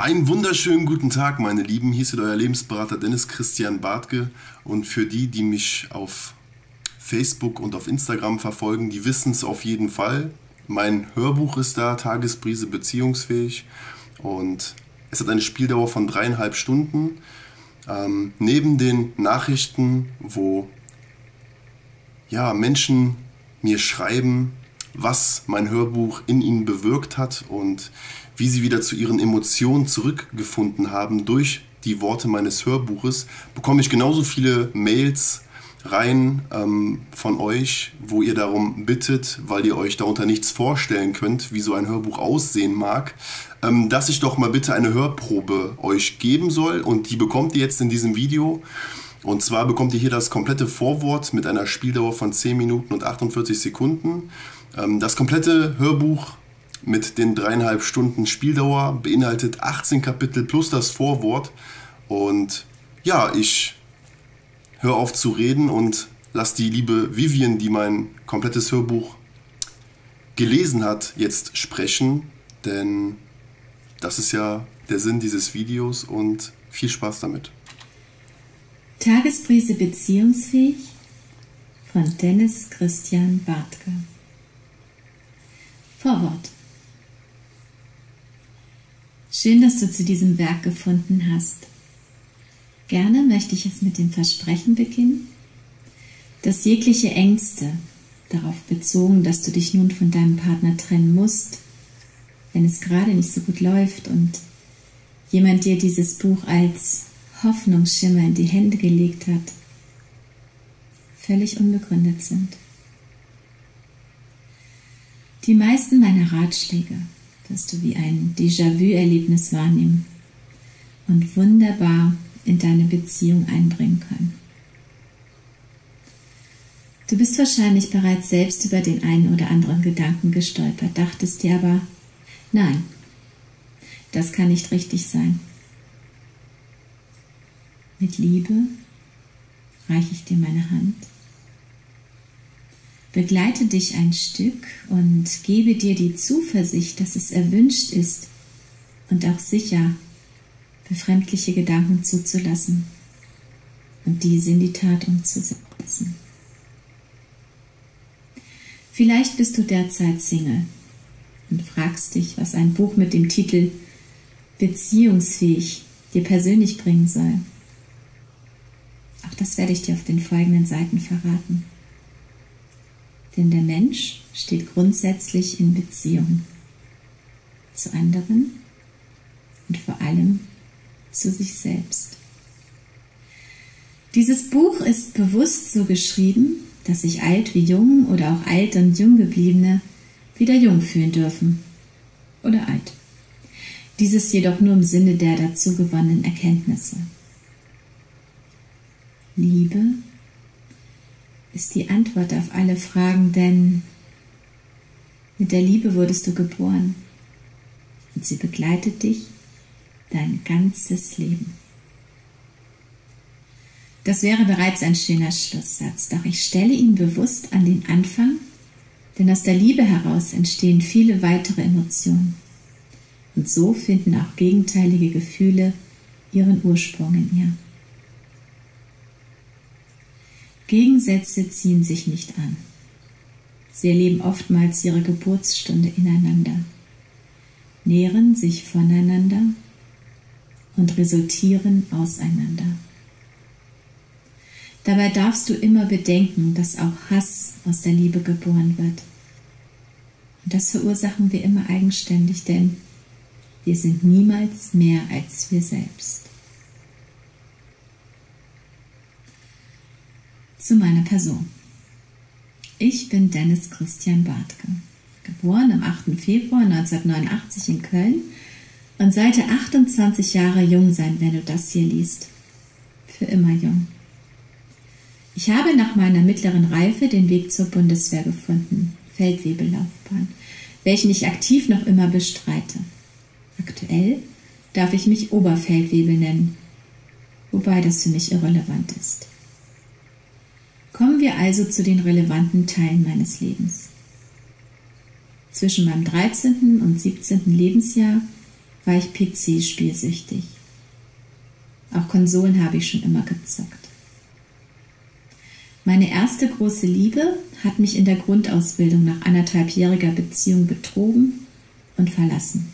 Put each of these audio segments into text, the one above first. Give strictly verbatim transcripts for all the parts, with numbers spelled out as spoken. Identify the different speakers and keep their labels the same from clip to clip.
Speaker 1: Einen wunderschönen guten Tag, meine Lieben. Hier ist euer Lebensberater Dennis Christian Bartke. Und für die, die mich auf Facebook und auf Instagram verfolgen, die wissen es auf jeden Fall. Mein Hörbuch ist da, Tagesbrise beziehungsfähig. Und es hat eine Spieldauer von dreieinhalb Stunden. Ähm, neben den Nachrichten, wo ja, Menschen mir schreiben, was mein Hörbuch in ihnen bewirkt hat und wie sie wieder zu ihren Emotionen zurückgefunden haben durch die Worte meines Hörbuches, bekomme ich genauso viele Mails rein ähm, von euch, wo ihr darum bittet, weil ihr euch darunter nichts vorstellen könnt, wie so ein Hörbuch aussehen mag, ähm, dass ich doch mal bitte eine Hörprobe euch geben soll, und die bekommt ihr jetzt in diesem Video. Und zwar bekommt ihr hier das komplette Vorwort mit einer Spieldauer von zehn Minuten und achtundvierzig Sekunden. Ähm, das komplette Hörbuch mit den dreieinhalb Stunden Spieldauer beinhaltet achtzehn Kapitel plus das Vorwort. Und ja, ich höre auf zu reden und lasse die liebe Vivian, die mein komplettes Hörbuch gelesen hat, jetzt sprechen. Denn das ist ja der Sinn dieses Videos, und viel Spaß damit.
Speaker 2: Tagesbrise beziehungsfähig von Dennis Christian Bartke. Vorwort. Schön, dass du zu diesem Werk gefunden hast. Gerne möchte ich es mit dem Versprechen beginnen, dass jegliche Ängste, darauf bezogen, dass du dich nun von deinem Partner trennen musst, wenn es gerade nicht so gut läuft und jemand dir dieses Buch als Hoffnungsschimmer in die Hände gelegt hat, völlig unbegründet sind. Die meisten meiner Ratschläge wirst du wie ein Déjà-vu-Erlebnis wahrnehmen und wunderbar in deine Beziehung einbringen können. Du bist wahrscheinlich bereits selbst über den einen oder anderen Gedanken gestolpert, dachtest dir aber, nein, das kann nicht richtig sein. Mit Liebe reiche ich dir meine Hand, begleite dich ein Stück und gebe dir die Zuversicht, dass es erwünscht ist und auch sicher, befremdliche Gedanken zuzulassen und diese in die Tat umzusetzen. Vielleicht bist du derzeit Single und fragst dich, was ein Buch mit dem Titel Beziehungsfähig dir persönlich bringen soll. Auch das werde ich dir auf den folgenden Seiten verraten. Denn der Mensch steht grundsätzlich in Beziehung zu anderen und vor allem zu sich selbst. Dieses Buch ist bewusst so geschrieben, dass sich alt wie jung oder auch alt und jung gebliebene wieder jung fühlen dürfen oder alt. Dieses jedoch nur im Sinne der dazu gewonnenen Erkenntnisse. Liebe ist die Antwort auf alle Fragen, denn mit der Liebe wurdest du geboren und sie begleitet dich dein ganzes Leben. Das wäre bereits ein schöner Schlusssatz, doch ich stelle ihn bewusst an den Anfang, denn aus der Liebe heraus entstehen viele weitere Emotionen und so finden auch gegenteilige Gefühle ihren Ursprung in ihr. Gegensätze ziehen sich nicht an. Sie erleben oftmals ihre Geburtsstunde ineinander, nähren sich voneinander und resultieren auseinander. Dabei darfst du immer bedenken, dass auch Hass aus der Liebe geboren wird. Und das verursachen wir immer eigenständig, denn wir sind niemals mehr als wir selbst. Zu meiner Person. Ich bin Dennis Christian Bartke, geboren am achten Februar neunzehnhundertneunundachtzig in Köln und sollte achtundzwanzig Jahre jung sein, wenn du das hier liest. Für immer jung. Ich habe nach meiner mittleren Reife den Weg zur Bundeswehr gefunden, Feldwebellaufbahn, welchen ich aktiv noch immer bestreite. Aktuell darf ich mich Oberfeldwebel nennen, wobei das für mich irrelevant ist. Kommen wir also zu den relevanten Teilen meines Lebens. Zwischen meinem dreizehnten und siebzehnten Lebensjahr war ich P C-spielsüchtig. Auch Konsolen habe ich schon immer gezockt. Meine erste große Liebe hat mich in der Grundausbildung nach anderthalbjähriger Beziehung betrogen und verlassen.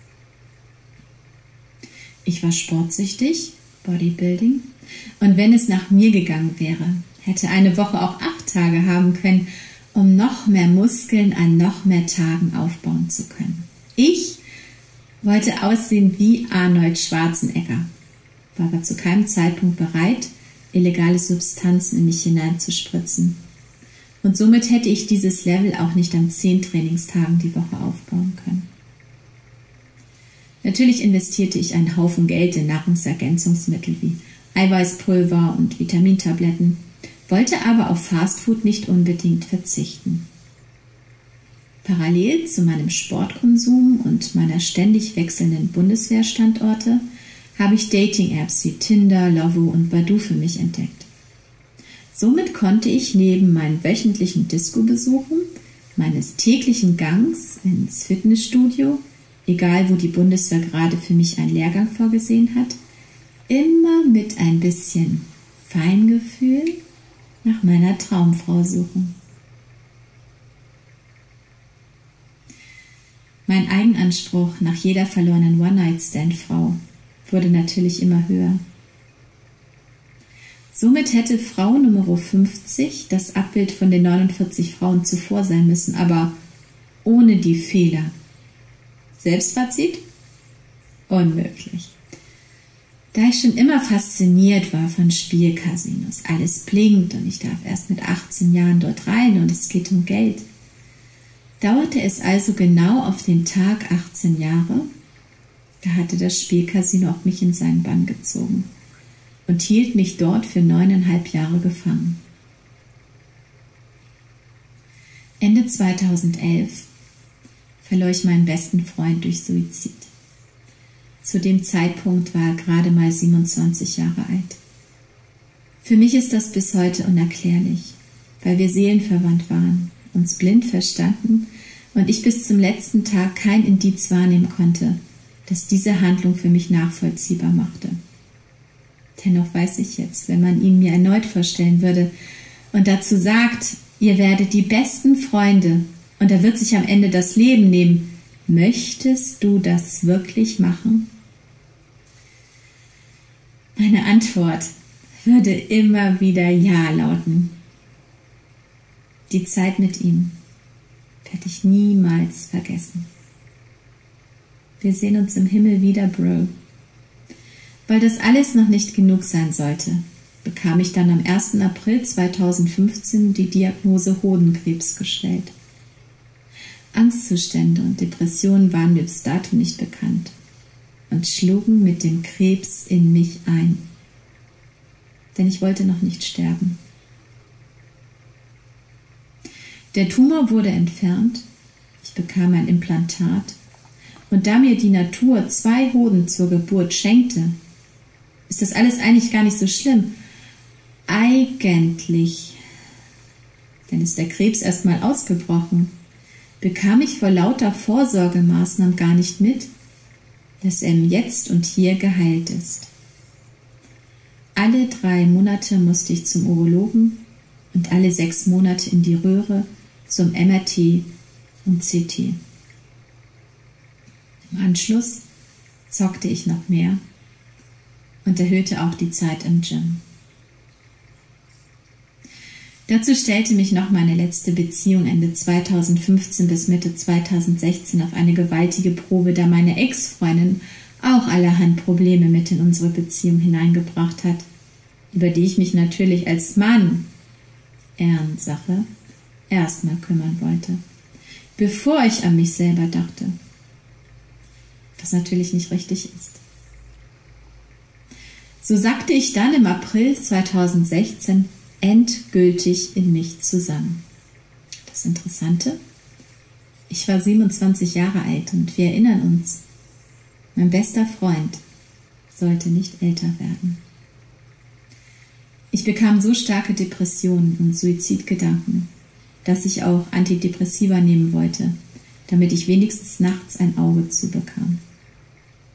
Speaker 2: Ich war sportsüchtig, Bodybuilding, und wenn es nach mir gegangen wäre, hätte eine Woche auch acht Tage haben können, um noch mehr Muskeln an noch mehr Tagen aufbauen zu können. Ich wollte aussehen wie Arnold Schwarzenegger, war aber zu keinem Zeitpunkt bereit, illegale Substanzen in mich hineinzuspritzen. Und somit hätte ich dieses Level auch nicht an zehn Trainingstagen die Woche aufbauen können. Natürlich investierte ich einen Haufen Geld in Nahrungsergänzungsmittel wie Eiweißpulver und Vitamintabletten, wollte aber auf Fastfood nicht unbedingt verzichten. Parallel zu meinem Sportkonsum und meiner ständig wechselnden Bundeswehrstandorte habe ich Dating-Apps wie Tinder, Lovoo und Badoo für mich entdeckt. Somit konnte ich neben meinen wöchentlichen Disco-Besuchen, meines täglichen Gangs ins Fitnessstudio, egal wo die Bundeswehr gerade für mich einen Lehrgang vorgesehen hat, immer mit ein bisschen Feingefühl nach meiner Traumfrau suchen. Mein Eigenanspruch nach jeder verlorenen One-Night-Stand-Frau wurde natürlich immer höher. Somit hätte Frau Nummer fünfzig das Abbild von den neunundvierzig Frauen zuvor sein müssen, aber ohne die Fehler. Selbstfazit? Unmöglich. Da ich schon immer fasziniert war von Spielcasinos, alles blinkt und ich darf erst mit achtzehn Jahren dort rein und es geht um Geld, dauerte es also genau auf den Tag achtzehn Jahre, da hatte das Spielcasino auch mich in seinen Bann gezogen und hielt mich dort für neuneinhalb Jahre gefangen. Ende zweitausendelf verlor ich meinen besten Freund durch Suizid. Zu dem Zeitpunkt war er gerade mal siebenundzwanzig Jahre alt. Für mich ist das bis heute unerklärlich, weil wir seelenverwandt waren, uns blind verstanden und ich bis zum letzten Tag kein Indiz wahrnehmen konnte, das diese Handlung für mich nachvollziehbar machte. Dennoch weiß ich jetzt, wenn man ihn mir erneut vorstellen würde und dazu sagt, ihr werdet die besten Freunde und er wird sich am Ende das Leben nehmen, möchtest du das wirklich machen? Meine Antwort würde immer wieder Ja lauten. Die Zeit mit ihm werde ich niemals vergessen. Wir sehen uns im Himmel wieder, Bro. Weil das alles noch nicht genug sein sollte, bekam ich dann am ersten April zweitausendfünfzehn die Diagnose Hodenkrebs gestellt. Angstzustände und Depressionen waren mir bis dato nicht bekannt und schlugen mit dem Krebs in mich ein. Denn ich wollte noch nicht sterben. Der Tumor wurde entfernt, ich bekam ein Implantat und da mir die Natur zwei Hoden zur Geburt schenkte, ist das alles eigentlich gar nicht so schlimm. Eigentlich, denn ist der Krebs erstmal ausgebrochen, bekam ich vor lauter Vorsorgemaßnahmen gar nicht mit, dass er im Jetzt und Hier geheilt ist. Alle drei Monate musste ich zum Urologen und alle sechs Monate in die Röhre zum M R T und C T. Im Anschluss zockte ich noch mehr und erhöhte auch die Zeit im Gym. Dazu stellte mich noch meine letzte Beziehung Ende zweitausendfünfzehn bis Mitte zweitausendsechzehn auf eine gewaltige Probe, da meine Ex-Freundin auch allerhand Probleme mit in unsere Beziehung hineingebracht hat, über die ich mich natürlich als Mann, Ehrensache, erstmal kümmern wollte, bevor ich an mich selber dachte, was natürlich nicht richtig ist. So sackte ich dann im April zweitausendsechzehn endgültig in mich zusammen. Das Interessante, ich war siebenundzwanzig Jahre alt und wir erinnern uns, mein bester Freund sollte nicht älter werden. Ich bekam so starke Depressionen und Suizidgedanken, dass ich auch Antidepressiva nehmen wollte, damit ich wenigstens nachts ein Auge zubekam.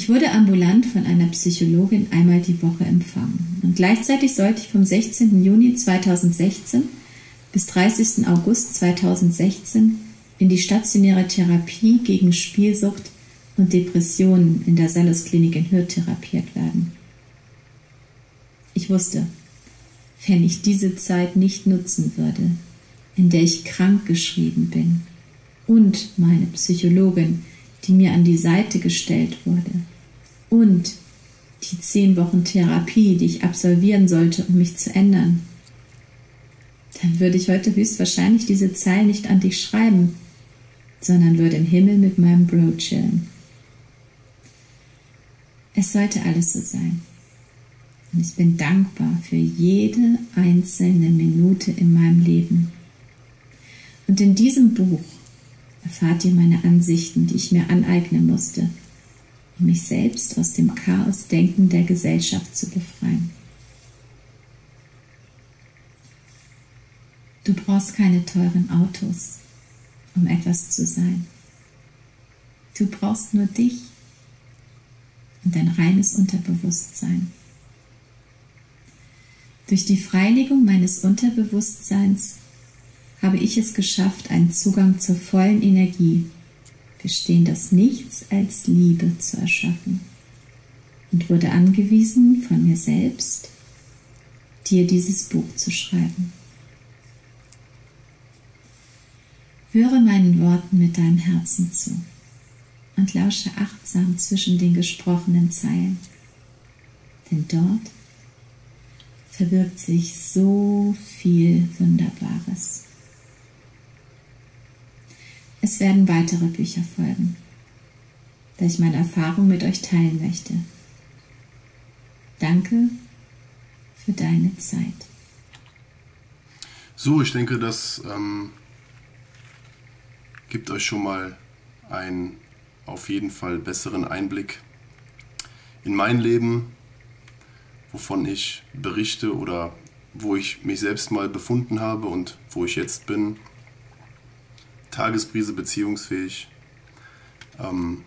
Speaker 2: Ich wurde ambulant von einer Psychologin einmal die Woche empfangen und gleichzeitig sollte ich vom sechzehnten Juni zweitausendsechzehn bis dreißigsten August zweitausendsechzehn in die stationäre Therapie gegen Spielsucht und Depressionen in der Salus-Klinik in Hürth therapiert werden. Ich wusste, wenn ich diese Zeit nicht nutzen würde, in der ich krank geschrieben bin, und meine Psychologin, die mir an die Seite gestellt wurde, und die zehn Wochen Therapie, die ich absolvieren sollte, um mich zu ändern, dann würde ich heute höchstwahrscheinlich diese Zeilen nicht an dich schreiben, sondern würde im Himmel mit meinem Bro chillen. Es sollte alles so sein. Und ich bin dankbar für jede einzelne Minute in meinem Leben. Und in diesem Buch erfahrt ihr meine Ansichten, die ich mir aneignen musste, um mich selbst aus dem Chaosdenken der Gesellschaft zu befreien. Du brauchst keine teuren Autos, um etwas zu sein. Du brauchst nur dich und ein reines Unterbewusstsein. Durch die Freilegung meines Unterbewusstseins habe ich es geschafft, einen Zugang zur vollen Energie, bestehendes Nichts als Liebe zu erschaffen und wurde angewiesen von mir selbst, dir dieses Buch zu schreiben. Höre meinen Worten mit deinem Herzen zu und lausche achtsam zwischen den gesprochenen Zeilen, denn dort verbirgt sich so viel Wunderbares. Es werden weitere Bücher folgen, da ich meine Erfahrung mit euch teilen möchte. Danke für deine Zeit.
Speaker 1: So, ich denke, das ähm, gibt euch schon mal einen auf jeden Fall besseren Einblick in mein Leben, wovon ich berichte oder wo ich mich selbst mal befunden habe und wo ich jetzt bin. Tagesprise beziehungsfähig. Ähm,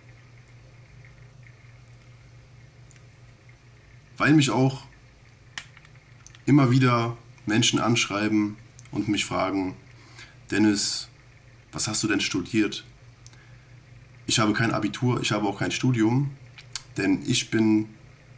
Speaker 1: weil mich auch immer wieder Menschen anschreiben und mich fragen, Dennis, was hast du denn studiert? Ich habe kein Abitur, ich habe auch kein Studium, denn ich bin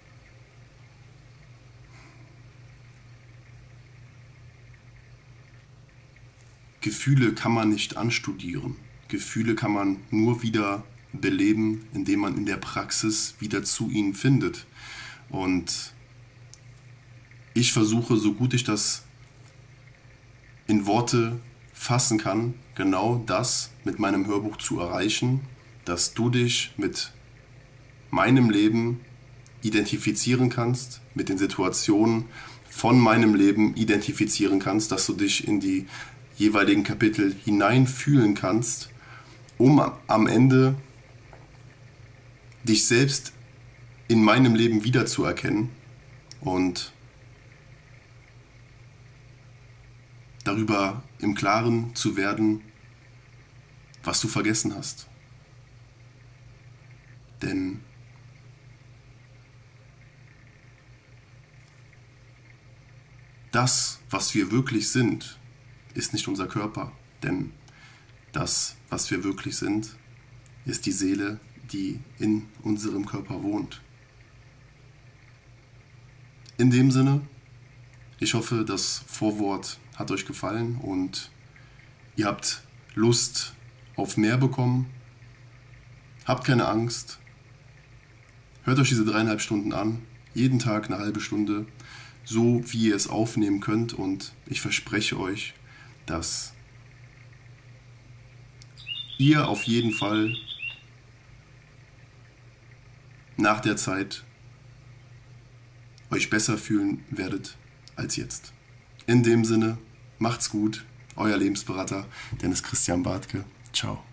Speaker 1: Gefühle kann man nicht anstudieren. Gefühle kann man nur wieder beleben, indem man in der Praxis wieder zu ihnen findet. Und ich versuche, so gut ich das in Worte fassen kann, genau das mit meinem Hörbuch zu erreichen, dass du dich mit meinem Leben identifizieren kannst, mit den Situationen von meinem Leben identifizieren kannst, dass du dich in die jeweiligen Kapitel hineinfühlen kannst, um am Ende dich selbst in meinem Leben wiederzuerkennen und darüber im Klaren zu werden, was du vergessen hast. Denn das, was wir wirklich sind, ist nicht unser Körper, denn das, was wir wirklich sind, ist die Seele, die in unserem Körper wohnt. In dem Sinne, ich hoffe, das Vorwort hat euch gefallen und ihr habt Lust auf mehr bekommen. Habt keine Angst. Hört euch diese dreieinhalb Stunden an, jeden Tag eine halbe Stunde, so wie ihr es aufnehmen könnt, und ich verspreche euch, dass ihr auf jeden Fall nach der Zeit euch besser fühlen werdet als jetzt. In dem Sinne, macht's gut, euer Lebensberater Dennis Christian Bartke. Ciao.